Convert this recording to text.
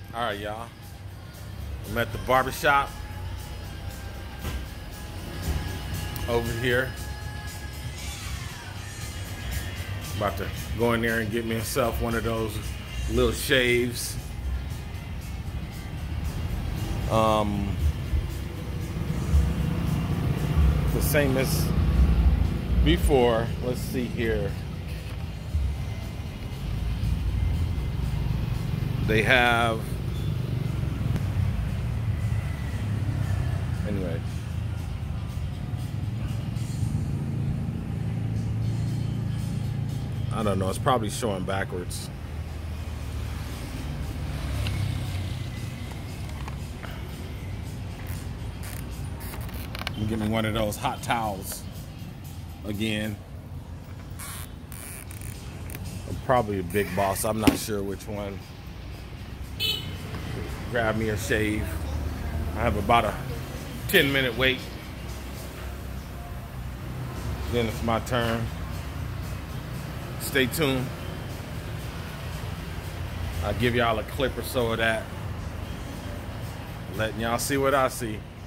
All right, y'all. I'm at the barbershop over here. About to go in there and get myself one of those little shaves. The same as before. Let's see here. They have, anyway. I don't know, it's probably showing backwards. Give me one of those hot towels again. I'm probably a big boss, I'm not sure which one. Grab me a shave. I have about a 10-minute wait. Then it's my turn. Stay tuned. I'll give y'all a clip or so of that. Letting y'all see what I see.